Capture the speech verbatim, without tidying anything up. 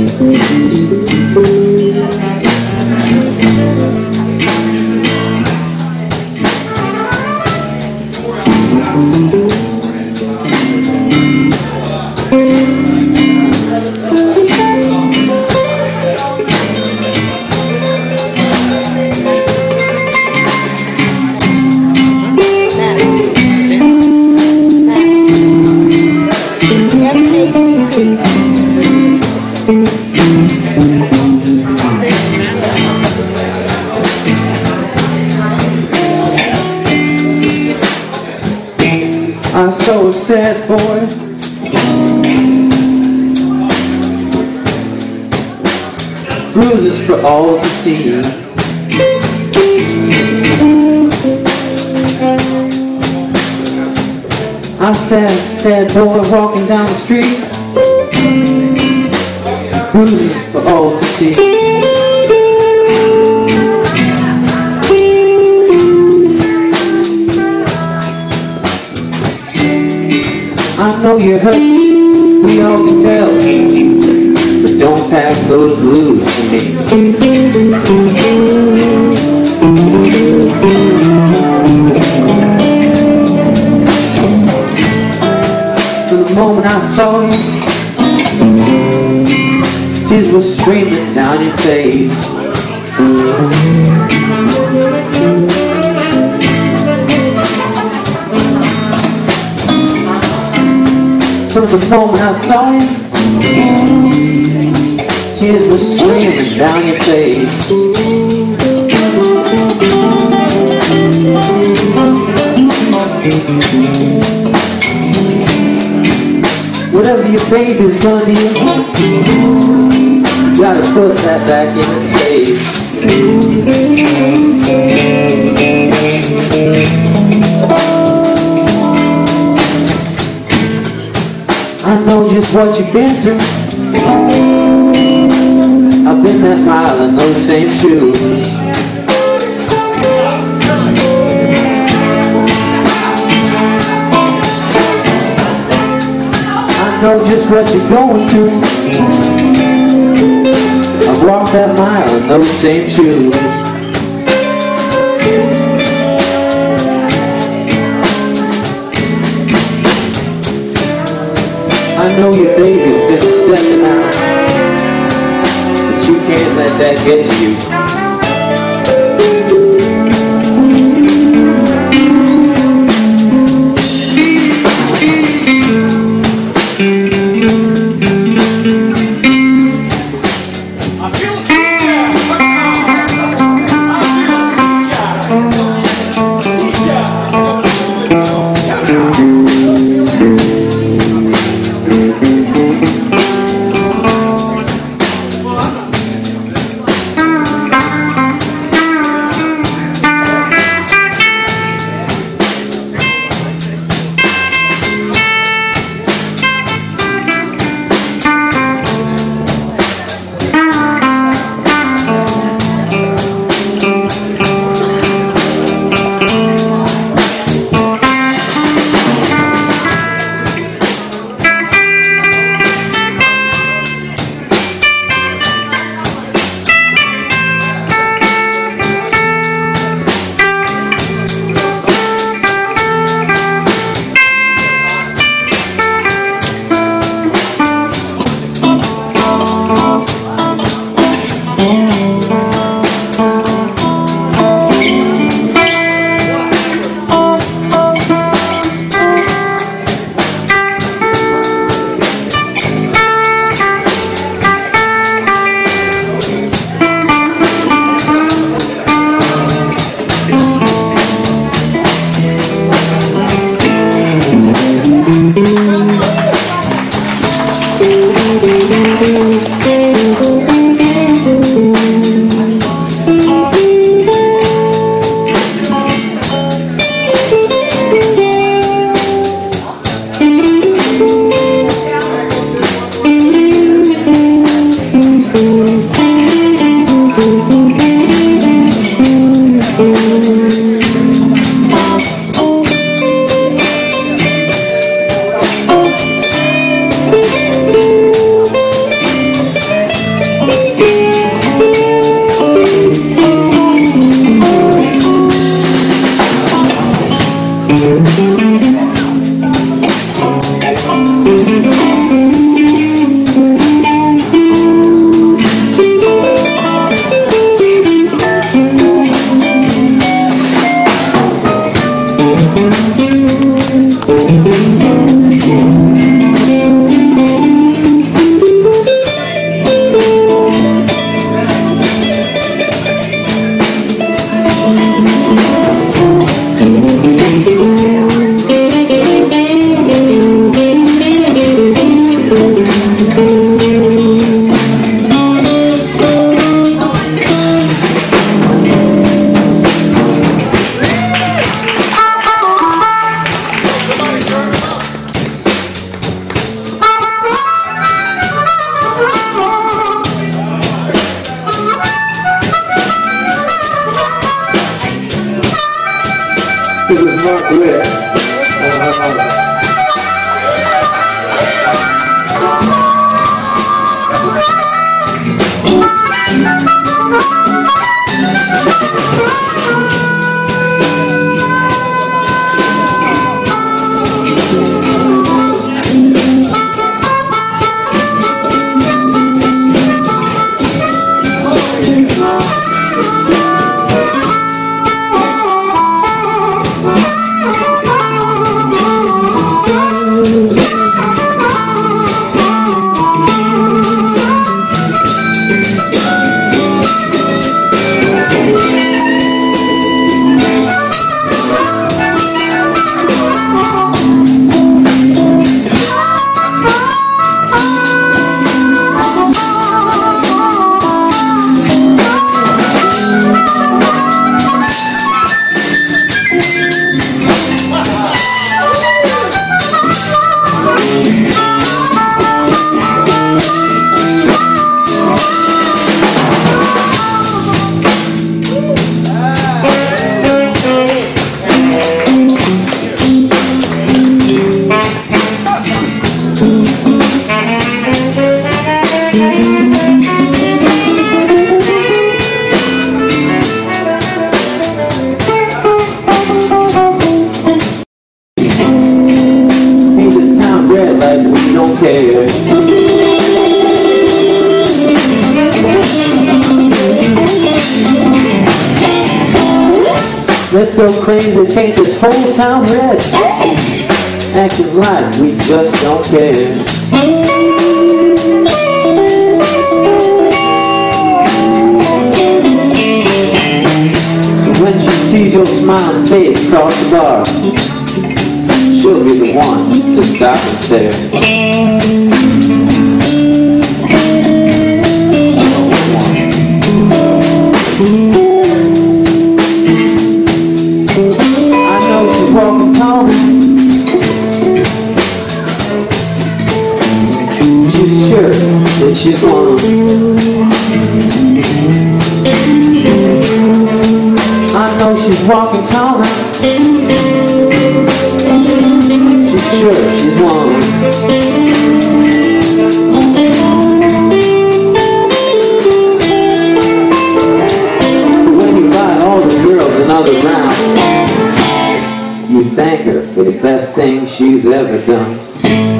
I saw a sad boy, bruises for all to see. I saw a sad boy walking down the street, bruises for all to see. I know you're hurt, we all can tell, but don't pass those blues to me. From the moment I saw you, tears were streaming down your face. From the moment I saw you, tears were streaming down your face. Whatever your baby's gonna do, you gotta put that back in its place. I know just what you've been through. I've been that mile in those same shoes. I know just what you're going through. I've walked that mile in those same shoes. I know your baby's been stepping out, but you can't let that get to you. Let's go crazy, paint this whole town red. Acting like we just don't care. So when she sees your smiling face across the bar, she'll be the one to stop and stare. Walking tall, she's sure that she's one. I know she's walking tall, she's sure she's one. When you buy all the girls another round, you thank her for the best thing she's ever done.